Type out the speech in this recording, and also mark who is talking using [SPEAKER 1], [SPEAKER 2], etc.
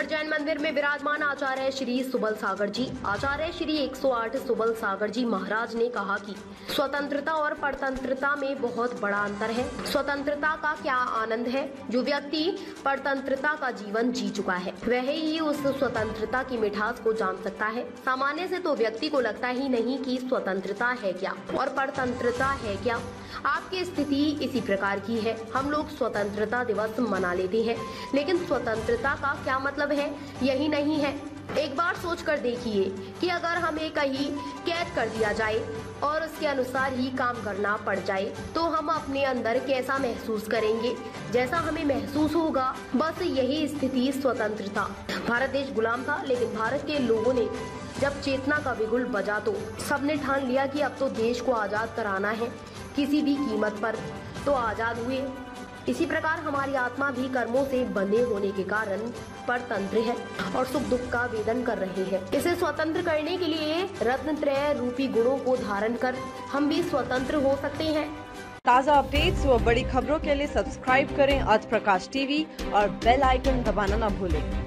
[SPEAKER 1] देवघर जैन मंदिर में विराजमान आचार्य श्री सुबल सागर जी, आचार्य श्री 108 सुबल सागर जी महाराज ने कहा कि स्वतंत्रता और परतंत्रता में बहुत बड़ा अंतर है। स्वतंत्रता का क्या आनंद है, जो व्यक्ति परतंत्रता का जीवन जी चुका है वह ही उस स्वतंत्रता की मिठास को जान सकता है। सामान्य से तो व्यक्ति को लगता ही नहीं कि स्वतंत्रता है क्या और परतंत्रता है क्या। आपकी स्थिति इसी प्रकार की है। हम लोग स्वतंत्रता दिवस मना लेते हैं, लेकिन स्वतंत्रता का क्या मतलब है यही नहीं है। एक बार सोच कर देखिए कि अगर हमें कहीं कैद कर दिया जाए और उसके अनुसार ही काम करना पड़ जाए तो हम अपने अंदर कैसा महसूस करेंगे। जैसा हमें महसूस होगा, बस यही स्थिति स्वतंत्रता। भारत देश गुलाम था, लेकिन भारत के लोगों ने जब चेतना का बिगुल बजा तो सबने ठान लिया कि अब तो देश को आजाद कराना है किसी भी कीमत पर, तो आजाद हुए। इसी प्रकार हमारी आत्मा भी कर्मों से बंधे होने के कारण परतंत्र है और सुख दुख का वेदन कर रहे हैं। इसे स्वतंत्र करने के लिए रत्नत्रय रूपी गुणों को धारण कर हम भी स्वतंत्र हो सकते हैं।
[SPEAKER 2] ताज़ा अपडेट्स व बड़ी खबरों के लिए सब्सक्राइब करें आज प्रकाश टीवी और बेल आइकन दबाना न भूलें।